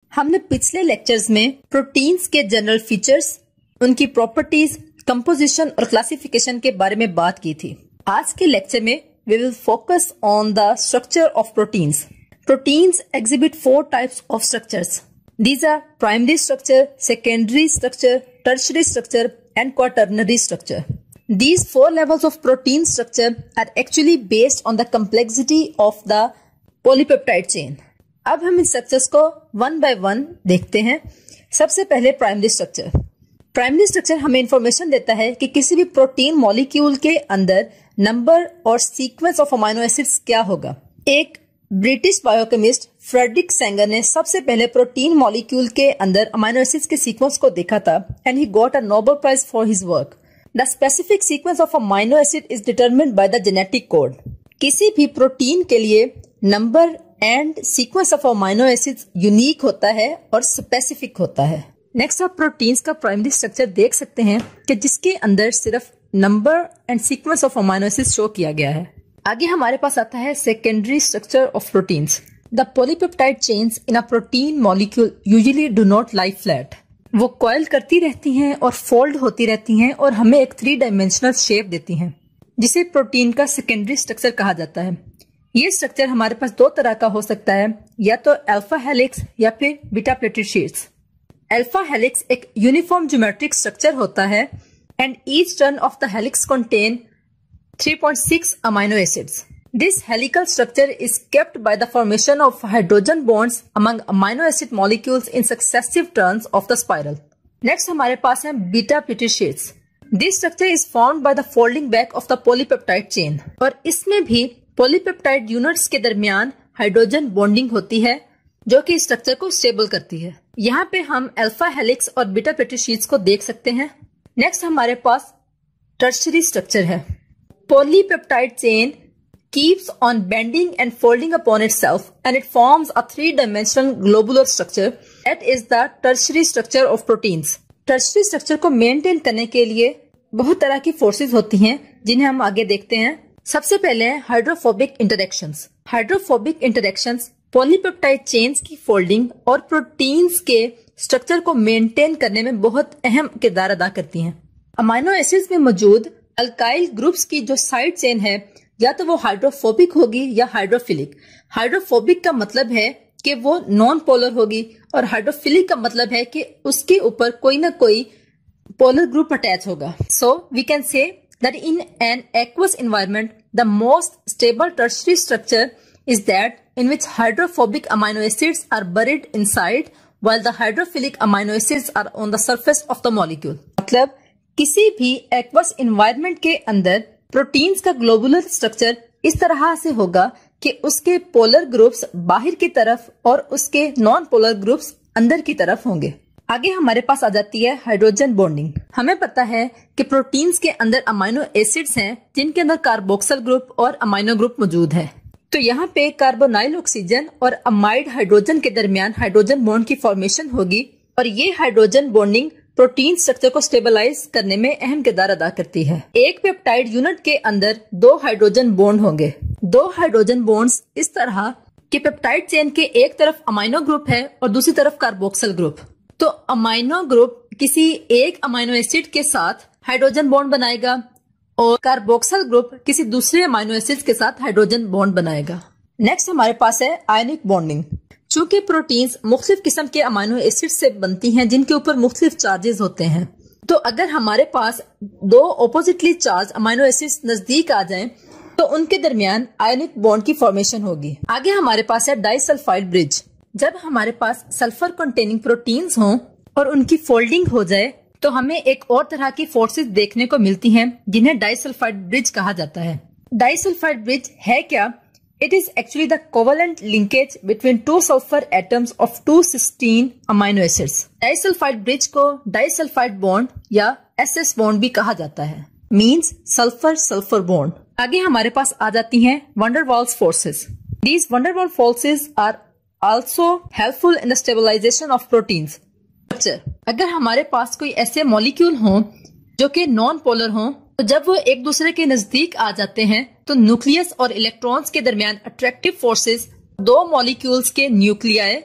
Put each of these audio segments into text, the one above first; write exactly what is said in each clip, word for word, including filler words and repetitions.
हमने पिछले लेक्चर्स में प्रोटीन्स के जनरल फीचर्स, उनकी प्रॉपर्टीज, कंपोजिशन और क्लासिफिकेशन के बारे में बात की थी। आज के लेक्चर में we will focus on the structure of proteins. Proteins exhibit four types of structures. These are primary structure, secondary structure, tertiary structure and quaternary structure. These four levels of protein structure are actually based on the complexity of the polypeptide chain. अब हम इन structures को one by one देखते हैं। सबसे पहले primary structure. Primary structure हमें information देता है कि किसी भी प्रोटीन मॉलिक्यूल के अंदर नंबर और सीक्वेंस ऑफ अमाइनो एसिड्स क्या होगा। एक ब्रिटिश बायोकेमिस्ट फ्रेडरिक सेंगर ने सबसे पहले प्रोटीन मॉलिक्यूल के अंदर अमाइनो एसिड्स के सीक्वेंस को देखा था and he got a Nobel prize for his work. The specific sequence of amino acid is determined by the genetic code. किसी भी प्रोटीन के लिए number and sequence of amino acids unique होता है और स्पेसिफिक होता है। नेक्स्ट आप प्रोटीन्स का प्राइमरी स्ट्रक्चर देख सकते हैं कि जिसके अंदर सिर्फ number and sequence of amino acids show किया गया है। आगे हमारे पास आता है secondary structure of proteins. The polypeptide chains in a protein molecule usually do not lie flat. वो कॉइल करती रहती हैं और फोल्ड होती रहती हैं और हमें एक थ्री डायमेंशनल शेप देती हैं, जिसे प्रोटीन का सेकेंडरी स्ट्रक्चर कहा जाता है। ये स्ट्रक्चर हमारे पास दो तरह का हो सकता है, या तो अल्फा हेलिक्स या फिर beta pleated sheets. Alpha helix एक यूनिफॉर्म ज्योमेट्रिक स्ट्रक्चर होता है and each turn of the helix contain three point six amino acids. This helical structure is kept by the formation of hydrogen bonds among amino acid molecules in successive turns of the spiral. Next हमारे पास है beta pleated sheets. This structure is formed by the folding back of the polypeptide chain. और इसमें भी polypeptide units के दरमियान hydrogen bonding होती है जो कि स्ट्रक्चर को स्टेबल करती है। यहाँ पे हम अल्फा हेलिक्स और बीटा प्लेटेड शीट्स को देख सकते हैं। नेक्स्ट हमारे पास टर्शियरी स्ट्रक्चर है। Polypeptide chain keeps on bending and folding upon itself and it forms a three-dimensional globular structure that is the tertiary structure of proteins. Tertiary structure को maintain करने के लिए बहुत तरह की फोर्सेस होती हैं जिन्हें हम आगे देखते हैं। सबसे पहले है hydrophobic interactions. Hydrophobic interactions polypeptide chains की फोल्डिंग और प्रोटीन्स के स्ट्रक्चर को मेंटेन करने में बहुत अहम किरदार अदा करती हैं। अमाइनो एसिड्स में मौजूद अल्काइल ग्रुप्स की जो साइड चेन है या तो वो हाइड्रोफोबिक होगी या हाइड्रोफिलिक। हाइड्रोफोबिक का मतलब है कि वो नॉन पोलर होगी और हाइड्रोफिलिक का मतलब है कि उसके ऊपर कोई ना कोई पोलर ग्रुप अटैच होगा। So we can say that in an aqueous environment the most stable tertiary structure is that in which hydrophobic amino acids are buried inside while the hydrophilic amino acids are on the surface of the molecule. मतलब किसी भी aqueous environment के अंदर proteins का globular structure इस तरह से होगा कि उसके पोलर ग्रुप्स बाहर की तरफ और उसके नॉन पोलर ग्रुप्स अंदर की तरफ होंगे। आगे हमारे पास आ जाती है हाइड्रोजन बॉन्डिंग। हमें पता है कि प्रोटीन्स के अंदर अमाइनो एसिड्स हैं जिनके अंदर कार्बोक्सिल ग्रुप और अमाइनो ग्रुप मौजूद है। तो यहाँ पे कार्बोनाइल ऑक्सीजन और अमाइड हाइड्रोजन के दरमियान हाइड्रोजन बॉन्ड की फॉर्मेशन होगी और ये हाइड्रोजन बॉन्डिंग प्रोटीन स्ट्रक्चर को स्टेबलाइज करने में अहम किरदार अदा करती है। एक पेप्टाइड यूनिट के अंदर दो हाइड्रोजन बॉन्ड होंगे। दो हाइड्रोजन बॉन्ड्स इस तरह कि पेप्टाइड चेन के एक तरफ अमाइनो ग्रुप है और दूसरी तरफ कार्बोक्सिल ग्रुप। तो अमाइनो ग्रुप किसी एक अमाइनो एसिड के साथ हाइड्रोजन बॉन्ड बनाएगा और कार्बोक्सिल ग्रुप किसी दूसरे अमाइनो एसिड के साथ हाइड्रोजन बॉन्ड बनाएगा। नेक्स्ट हमारे पास है आयनिक बॉन्डिंग। चूंकि प्रोटीन्स मुख्तलिफ किस्म के अमाइनो एसिड से बनती हैं जिनके ऊपर मुख्तलिफ चार्जेस होते हैं, तो अगर हमारे पास दो ऑपोजिटली चार्ज अमाइनो एसिड्स नजदीक आ जाएं, तो उनके दरमियान आयनिक बॉन्ड की फॉर्मेशन होगी। आगे हमारे पास है डाइसल्फाइड ब्रिज। जब हमारे पास सल्फर कंटेनिंग प्रोटीन्स हों और उनकी फोल्डिंग हो जाए तो हमें एक और तरह की फोर्सेस देखने को मिलती हैं जिन्हें डाइसल्फाइड ब्रिज कहा जाता है। डाइसल्फाइड ब्रिज है क्या? It is actually the covalent linkage between two sulfur atoms of two cysteine amino acids. Disulfide bridge को disulfide bond या एस एस bond भी कहा जाता है। Means sulfur sulfur bond. आगे हमारे पास आ जाती हैं van der Waals forces. These van der Waals forces are also helpful in the stabilization of proteins. अगर हमारे पास कोई ऐसे मॉलिक्यूल हों जो कि नॉन पोलर हों, तो जब वो एक दूसरे के नजदीक आ जाते हैं तो न्यूक्लियस और इलेक्ट्रॉन्स के दरमियान अट्रैक्टिव फोर्सेस दो मॉलिक्यूल्स के न्यूक्लियाई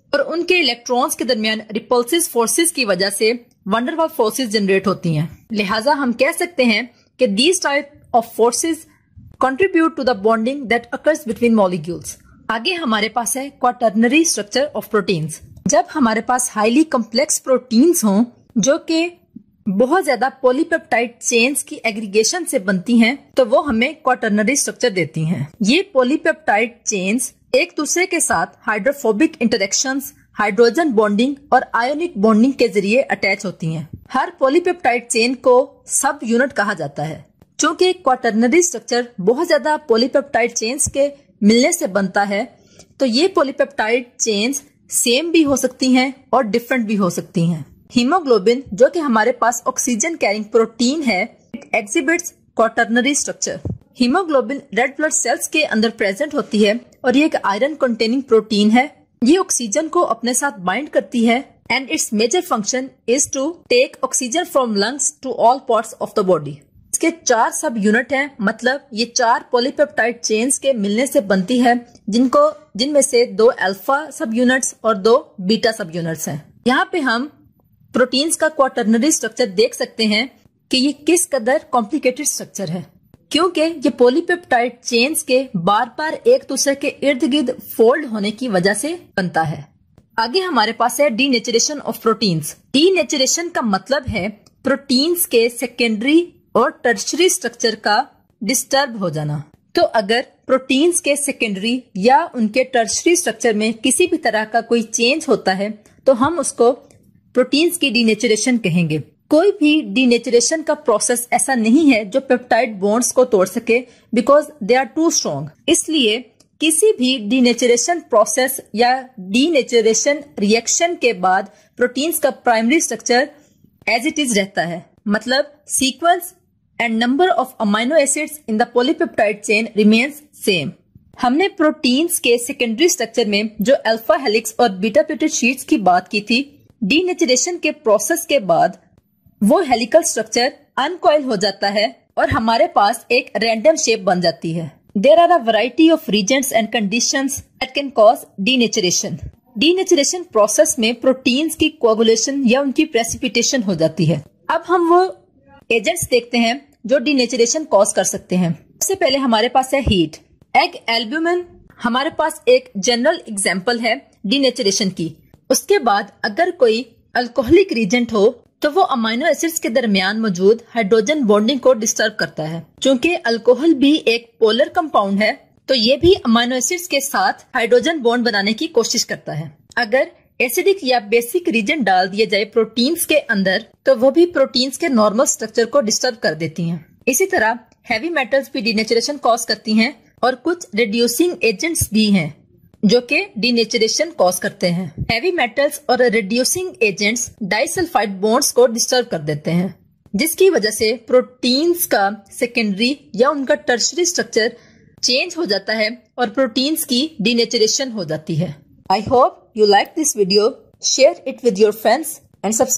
और उनके इलेक्ट्रॉन्स के दरमियान रिपल्सिव फोर्सेस की वजह से वंडर वॉल फोर्सेस जनरेट होती हैं। लिहाजा हम कह सकते हैं कि these type of forces contribute to the bonding that occurs between molecules. आगे हमारे पास है क्वाटर्नरी स्ट्रक्चर ऑफ प्रोटीन्स। जब हमारे पास हाईली कॉम्प्लेक्स प्रोटीन्स हों जो कि बहुत ज्यादा पॉलीपेप्टाइड चेन्स की एग्रीगेशन से बनती हैं, तो वो हमें क्वाटर्नरी स्ट्रक्चर देती हैं। ये पॉलीपेप्टाइड चेन्स एक दूसरे के साथ हाइड्रोफोबिक इंटरेक्शंस, हाइड्रोजन बॉन्डिंग और आयोनिक बॉन्डिंग के जरिए अटैच होती हैं। हर पॉलीपेप्टाइड चेन को सब यूनिट कहा जाता है। चूंकि क्वाटर्नरी स्ट्रक्चर बहुत ज्यादा पॉलीपेप्टाइड चेन्स के मिलने से बनता है, तो ये पॉलीपेप्टाइड चेन्स सेम भी हो सकती हैं और डिफरेंट भी हो सकती हैं। हीमोग्लोबिन जो कि हमारे पास ऑक्सीजन कैरिंग प्रोटीन है, it exhibits quaternary structure. Haemoglobin red blood cells के अंदर प्रेजेंट होती है और ये एक आयरन कंटेनिंग प्रोटीन है। ये ऑक्सीजन को अपने साथ बाइंड करती है and its major function is to take oxygen from lungs to all parts of the body. इसके चार सब यूनिट हैं, मतलब ये चार पॉलीपेप्टाइड चेन्स के मिलने से बनती है, जिनको जिनमें से दो अल्फा सब यूनिट्स और दो बीटा सब यूनिट्स हैं। यहाँ पे हम प्रोटीन्स का क्वाटर्नरी स्ट्रक्चर देख सकते हैं कि ये किस कदर कॉम्प्लिकेटेड स्ट्रक्चर है, क्योंकि ये पॉलीपेप्टाइड चेन्स के बार बार एक दूसरे के इर्द गिर्द फोल्ड होने की वजह से बनता है। आगे हमारे पास है डीनेचरेशन ऑफ प्रोटीन्स। डीनेचरेशन का मतलब है प्रोटीन्स के सेकेंडरी और टर्शरी स्ट्रक्चर का डिस्टर्ब हो जाना। तो अगर प्रोटीन्स के सेकेंडरी या उनके टर्शरी स्ट्रक्चर में किसी भी तरह का कोई चेंज होता है, तो हम उसको प्रोटीन्स की डीनेचरेशन कहेंगे। कोई भी डीनेचरेशन का प्रोसेस ऐसा नहीं है जो पेप्टाइड बॉन्ड्स को तोड़ सके, because they are too strong. इसलिए किसी भी डीनेचरेशन प्रोसेस या डीनेचरेशन रिएक्शन के बाद प्रोटीन्स का primary structure as it is रहता है, मतलब sequence and number of amino acids in the polypeptide chain remains same. हमने प्रोटीन्स के सेकेंडरी स्ट्रक्चर में जो अल्फा हेलिक्स और बीटा पेप्टाइड शीट्स की बात की थी, डीनेचरेशन के प्रोसेस के बाद वो हेलिकल स्ट्रक्चर अनकॉइल हो जाता है और हमारे पास एक रैंडम शेप बन जाती है। There are a variety of reasons and conditions that can cause denaturation. Denaturation process में प्रोटीन्स की कोगुलेशन या उनकी प्रेसिपिटेशन हो जाती है। अब हम वो एजेंट्स देखते हैं जो डीनेचरेशन कॉज कर सकते हैं। सबसे पहले हमारे पास है हीट। एग एल्ब्यूमिन हमारे पास एक जनरल एग्जाम्पल है डीनेचरेशन की। उसके बाद अगर कोई अल्कोहलिक रीजेंट हो तो वो अमाइनो एसिड्स के दरमियान मौजूद हाइड्रोजन बॉन्डिंग को डिस्टर्ब करता है। चूंकि अल्कोहल भी एक पोलर कंपाउंड है, तो ये भी अमाइनो एसिड्स के साथ हाइड्रोजन बॉन्ड बनाने की कोशिश करता है। अगर एसिडिक या बेसिक रीजन डाल दिए जाए प्रोटीन्स के अंदर, तो वो भी प्रोटीन्स के नॉर्मल स्ट्रक्चर को डिस्टर्ब कर देती हैं। इसी तरह हैवी मेटल्स भी डीनेचरेशन कॉज करती हैं और कुछ रिड्यूसिंग एजेंट्स भी हैं जो कि डीनेचरेशन कॉज करते हैं। हैवी मेटल्स और रिड्यूसिंग एजेंट्स डाइसल्फाइड बॉन्ड्स को डिस्टर्ब कर देते हैं, जिसकी वजह से प्रोटीन्स का सेकेंडरी या उनका टर्शरी स्ट्रक्चर चेंज हो जाता है और प्रोटीन्स की डीनेचरेशन हो जाती है। I hope you like this video. Share it with your friends and subscribe.